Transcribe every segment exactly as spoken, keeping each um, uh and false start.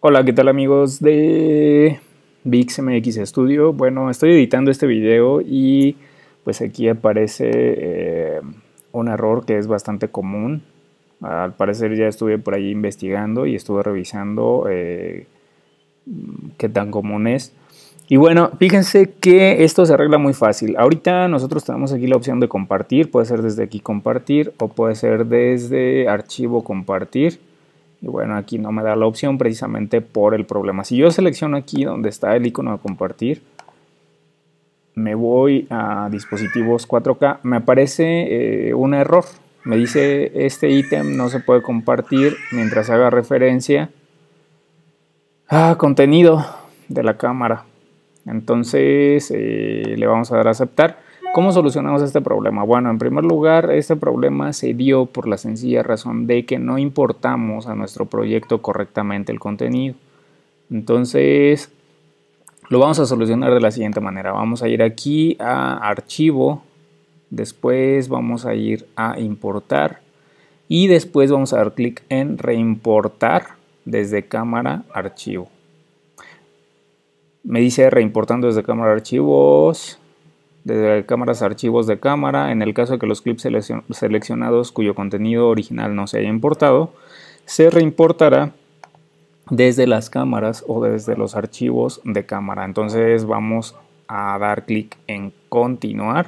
Hola, ¿qué tal amigos de VixMX Studio? Bueno, estoy editando este video y pues aquí aparece eh, un error que es bastante común. Al parecer ya estuve por ahí investigando y estuve revisando eh, qué tan común es. Y bueno, fíjense que esto se arregla muy fácil. Ahorita nosotros tenemos aquí la opción de compartir. Puede ser desde aquí compartir o puede ser desde archivo compartir. Y bueno, aquí no me da la opción precisamente por el problema. Si yo selecciono aquí donde está el icono de compartir, me voy a dispositivos cuatro K, me aparece eh, un error. Me dice este ítem no se puede compartir mientras haga referencia a contenido de la cámara. Entonces eh, le vamos a dar a aceptar. ¿Cómo solucionamos este problema? Bueno, en primer lugar, este problema se dio por la sencilla razón de que no importamos a nuestro proyecto correctamente el contenido. Entonces, lo vamos a solucionar de la siguiente manera. Vamos a ir aquí a archivo, después vamos a ir a importar y después vamos a dar clic en reimportar desde cámara archivo. Me dice reimportando desde cámara archivos, desde cámaras archivos de cámara. En el caso de que los clips seleccionados cuyo contenido original no se haya importado, se reimportará desde las cámaras o desde los archivos de cámara. Entonces vamos a dar clic en continuar.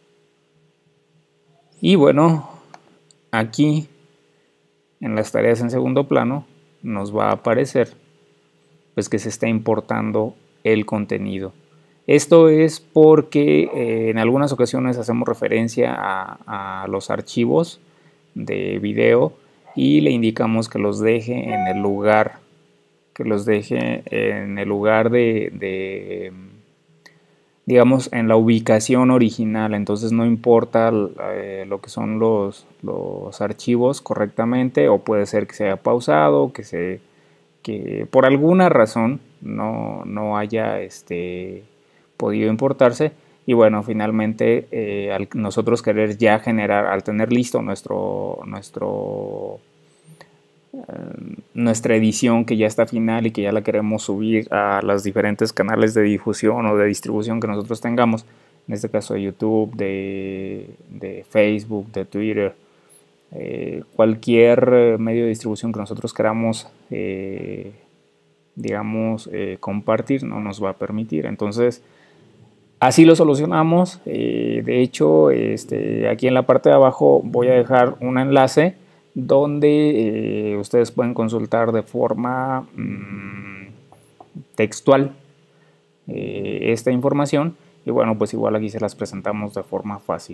Y bueno, aquí en las tareas en segundo plano nos va a aparecer pues que se está importando el contenido. Esto es porque eh, en algunas ocasiones hacemos referencia a, a los archivos de video y le indicamos que los deje en el lugar que los deje en el lugar de, de digamos en la ubicación original. Entonces no importa eh, lo que son los, los archivos correctamente, o puede ser que se haya pausado, que se que por alguna razón no, no haya este, podido importarse. Y bueno, finalmente eh, al nosotros querer ya generar, al tener listo nuestro, nuestro, eh, nuestra edición que ya está final y que ya la queremos subir a los diferentes canales de difusión o de distribución que nosotros tengamos, en este caso de YouTube, de, de Facebook, de Twitter, Eh, cualquier medio de distribución que nosotros queramos eh, digamos eh, compartir no nos va a permitir. Entonces así lo solucionamos. Eh, de hecho este, aquí en la parte de abajo voy a dejar un enlace donde eh, ustedes pueden consultar de forma mmm, textual eh, esta información, y bueno, pues igual aquí se las presentamos de forma fácil.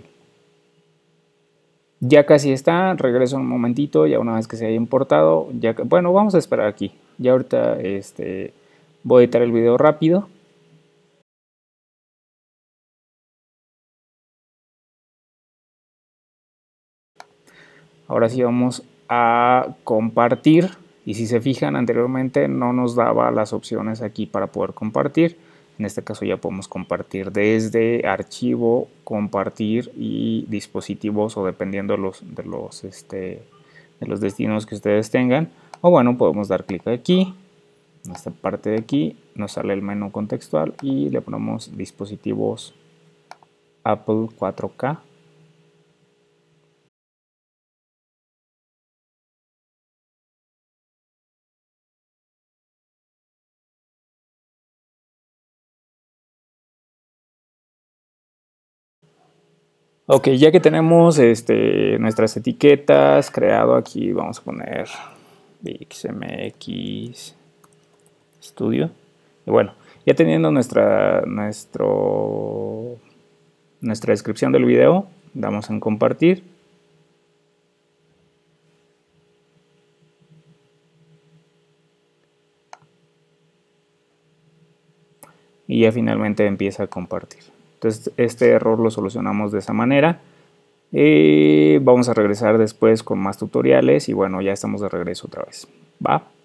Ya casi está, regreso un momentito, ya una vez que se haya importado, ya que, bueno, vamos a esperar aquí. Ya ahorita este, voy a editar el video rápido. Ahora sí vamos a compartir, y si se fijan anteriormente no nos daba las opciones aquí para poder compartir. En este caso ya podemos compartir desde archivo, compartir y dispositivos, o dependiendo de los, de los, este, de los destinos que ustedes tengan. O bueno, podemos dar clic aquí, en esta parte de aquí, nos sale el menú contextual y le ponemos dispositivos Apple cuatro K. Ok, ya que tenemos este, nuestras etiquetas creado aquí, vamos a poner VixMX Studio. Y bueno, ya teniendo nuestra, nuestro, nuestra descripción del video, damos en compartir. Y ya finalmente empieza a compartir. Entonces este error lo solucionamos de esa manera. Eh, vamos a regresar después con más tutoriales y bueno, ya estamos de regreso otra vez. ¿Va?